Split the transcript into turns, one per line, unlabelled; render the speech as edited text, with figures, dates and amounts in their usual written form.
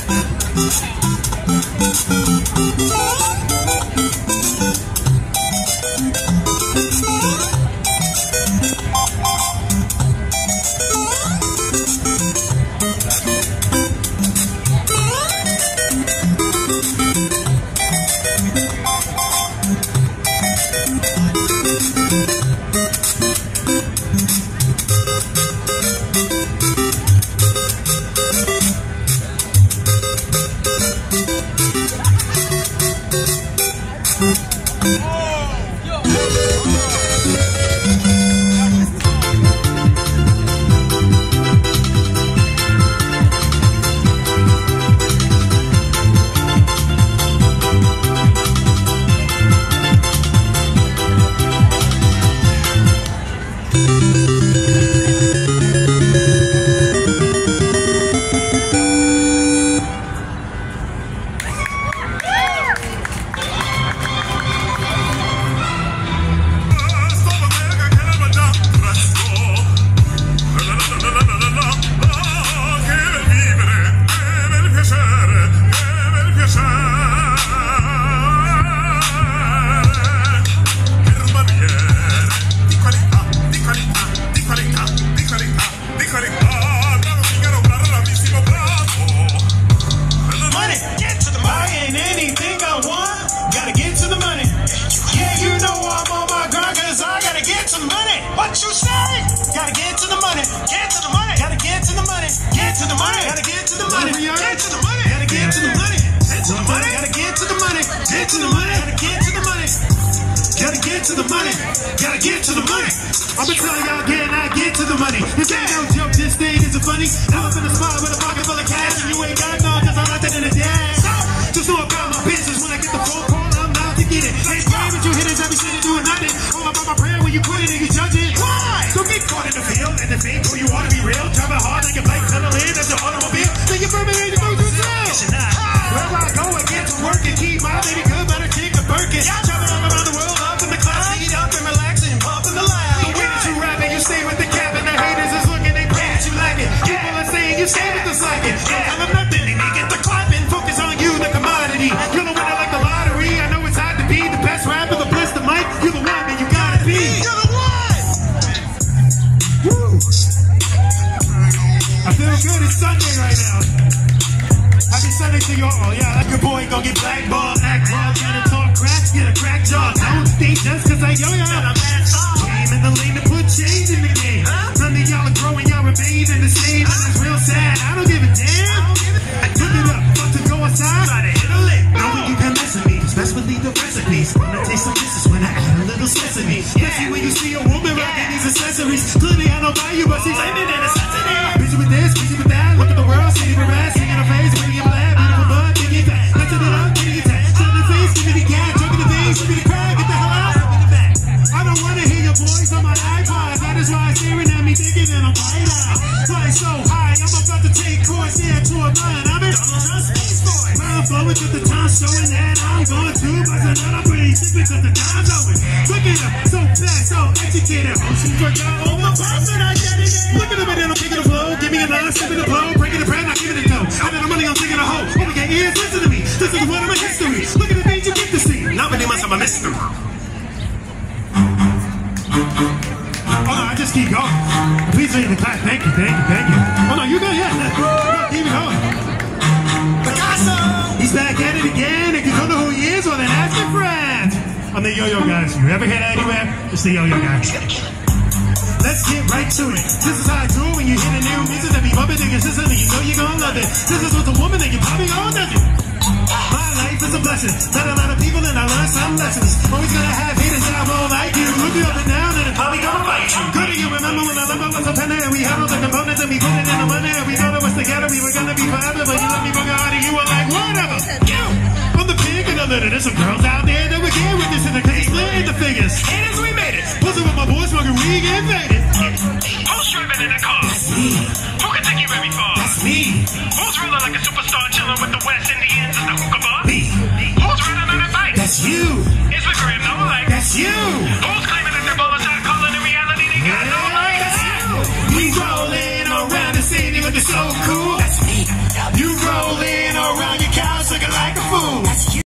What you say? Gotta get to the money. Get to the money. Gotta get to the money. Get to the money. Gotta get to the money. Get to the money. Gotta get to the money. Get to the money. Gotta get to the money. Get to the money. Gotta get to the money. Gotta get to the money. Gotta get to the money. I've been telling y'all again, I get to the money. This ain't no joke, this thing isn't funny. I'm up in the spot with a pocket full of cash, and you ain't got none, cause I'm not that in the dash. Just know about my business when I get the phone call, I'm out to get it. Ain't playing with you hitters, every shit and doing nothing. All about my prayer when you quit it and you judge it. Why? Don't get caught in the field and the fake, who you ought to be real. Driving hard like a bike, pedal in, that's your automobile. Then you permanent to go to sell. Wherever I go, I get to work and keep my baby good, better kick a Birkin. Traveling all around the world, up in the class, eat up and relaxing, pumping the lab. The way that you rap and you stay with the cap and the haters is looking, they pray that you like it. People are saying you stay with the slacking. Don't tell them nothing, and they get the clapping. Focus on you, the commodity. You're the winner like the lottery. I know it's hard to be the best rapper, the bliss, the mic. You're the one, man, you gotta be. You're the one! Woo! I feel good, it's Sunday right now. Happy Sunday to you all. Yeah, like your boy gon' get blackballed, act raw, gotta talk crack, get a crack jaw. Don't think just cause I yo-yo. Came in the lane to put change in the game. None of y'all are growing, y'all remain in the same. And it's real sad, I don't give a damn. I took it up, about to go outside, try to hit a lick. Knowing you can mess with me, especially the recipes. Wanna taste some dishes when I add a little sesame. Especially when you see a woman rocking these accessories. Clearly I don't buy you, but she's claiming a necessity. Busy with this, busy with that. Look at the world, see the rest, singing her face, bringing it black, beautiful butt, big it back. Lifting it up, getting it back. Shut the face, give me the gas, jumping the face, give me the crack, get the hell out. I don't wanna hear your voice on my iPod. That is why staring at me thinking that I'm right out. Fly so high, I'm about to take course here to a blind. I'm in space boy. I'm flowing with the time showing that I'm going to. But tonight I'm pretty sick because the time's over. Look at her, so fast, so educated. Ocean for God, oh my person, I get it. Look at the minute, I'm kicking the flow. Give me a line, sipping the blow, breaking the bread, not giving it dough. I got the money, I'm taking a hoe. Oh, we got ears, listen to me. This is one of my history. Look at the things you get to see. Not many months I'm a mystery. Oh no, I just keep going. Please leave the class. Thank you, thank you, thank you. Oh no, you go, yeah. No, keep it going. Picasso! He's back at it again. If you don't know who he is, well then ask your friends. I'm the Yo-Yo guys. You ever hear that anywhere? It's the Yo-Yo guy. Let's get right to it. This is how I do it when you hear the new music that be bumping in your system and you know you're gonna love it. This is with a woman that you probably gonna love it. My life is a blessing. Met a lot of people and I learned some lessons. Always gonna have haters that won't like you. Look me up and down and it's probably gonna fight you. Good do you remember when I love was a penny and we had all the components and we put it in the money and we thought it was together. We were gonna be forever, but you let me bugger out and you were like, whatever. You! I'm the pig and there's some girls out there that were here with this in the case, split in the figures. Haters, we made it. Pussing with my boys, smoking weed, get faded. Who's driving in the car? That's me. Who can take you very far? That's me. Who's rolling like a superstar, chilling with the West Indians and the hookah bar? Me. Who's riding on a bike? That's you. Instagram, no like. That's you. Who's claiming that they're volatile, calling in reality they got no like? That's you. We rolling around the city with the so cool. That's me. You rolling That's you.